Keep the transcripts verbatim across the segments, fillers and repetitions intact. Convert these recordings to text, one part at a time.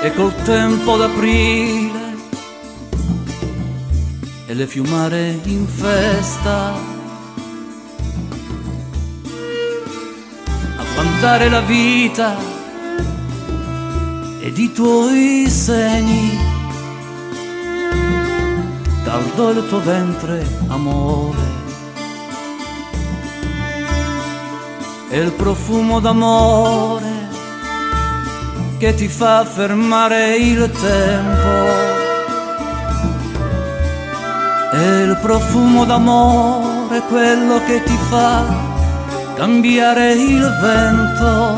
e col tempo d'aprile e le fiumare in festa a guardare la vita ed i tuoi seni, caldo il tuo ventre, amore, e il profumo d'amore che ti fa fermare il tempo, e il profumo d'amore quello che ti fa cambiare il vento,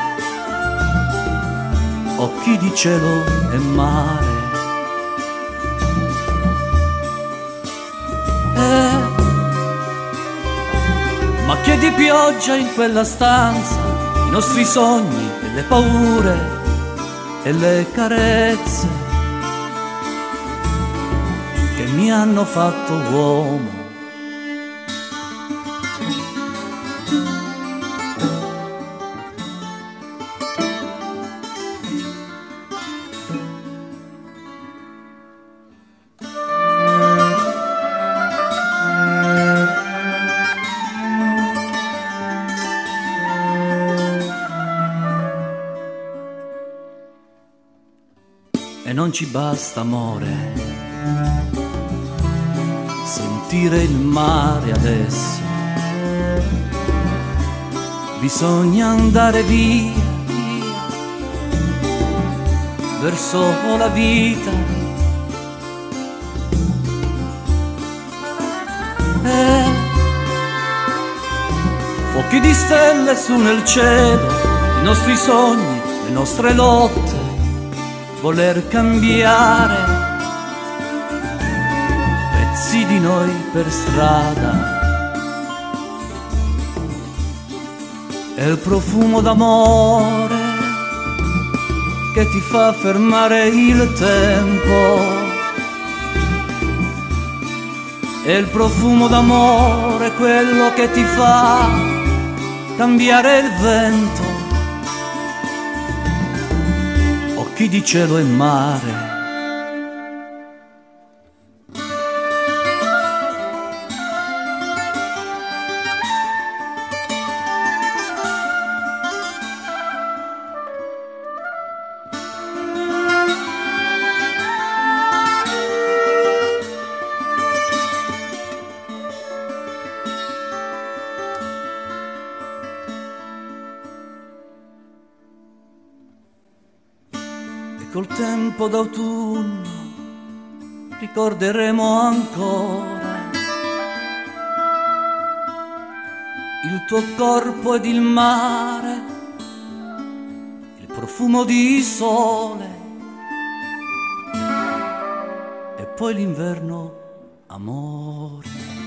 occhi di cielo e mare. Eh, macchie di pioggia in quella stanza, i nostri sogni e le paure e le carezze che mi hanno fatto uomo. E non ci basta, amore, sentire il mare adesso. Bisogna andare via, via, verso la vita. E fuochi di stelle su nel cielo, i nostri sogni, le nostre lotte, voler cambiare pezzi di noi per strada, e il profumo d'amore che ti fa fermare il tempo, e il profumo d'amore quello che ti fa cambiare il vento, occhi di cielo e mare. Col tempo d'autunno ricorderemo ancora il tuo corpo ed il mare, il profumo di sole, e poi l'inverno, amore.